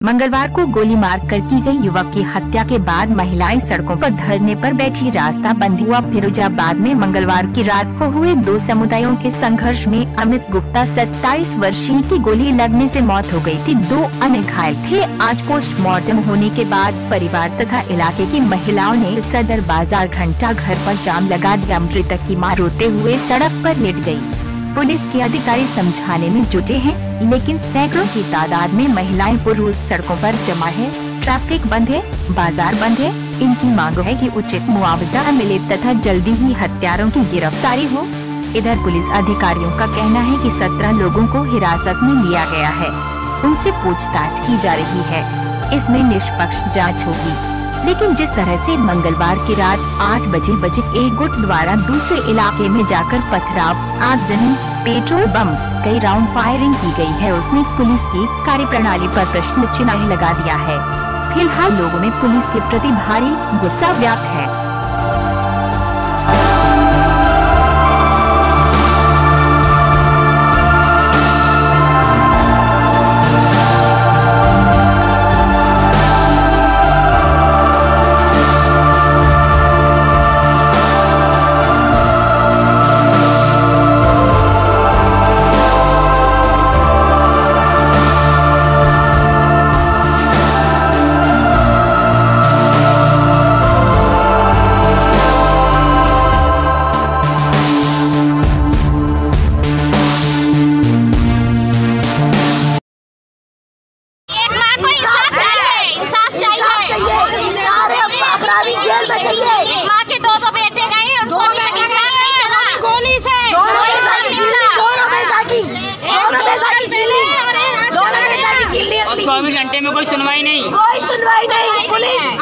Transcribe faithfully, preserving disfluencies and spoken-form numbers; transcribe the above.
मंगलवार को गोली मारकर की गई युवक की हत्या के बाद महिलाएं सड़कों पर धरने पर बैठी, रास्ता बंद हुआ। फिरोजाबाद में मंगलवार की रात को हुए दो समुदायों के संघर्ष में अमित गुप्ता सत्ताईस वर्षीय की गोली लगने से मौत हो गई थी, दो अन्य घायल थे। आज पोस्टमार्टम होने के बाद परिवार तथा इलाके की महिलाओं ने सदर बाजार घंटा घर पर जाम लगा दिया। मृतक की मां रोते हुए सड़क पर लेट गयी। पुलिस के अधिकारी समझाने में जुटे हैं, लेकिन सैकड़ों की तादाद में महिलाएं पुरुष सड़कों पर जमा है। ट्रैफिक बंद है, बाजार बंद है। इनकी मांग है कि उचित मुआवजा मिले तथा जल्दी ही हत्यारों की गिरफ्तारी हो। इधर पुलिस अधिकारियों का कहना है कि सत्रह लोगों को हिरासत में लिया गया है, उनसे पूछताछ की जा रही है। इसमें निष्पक्ष जाँच होगी, लेकिन जिस तरह से मंगलवार की रात आठ बजे बजे एक गुट द्वारा दूसरे इलाके में जाकर पथराव, आगजनी, पेट्रोल बम, कई राउंड फायरिंग की गई है, उसने पुलिस की कार्यप्रणाली पर प्रश्न चिन्ह लगा दिया है। फिलहाल लोगों में पुलिस के प्रति भारी गुस्सा व्याप्त है। माँ के दो दो बेटे गए, दो बेटे गए गोली से, चौबीस घंटे में कोई सुनवाई नहीं, कोई सुनवाई नहीं। पुलिस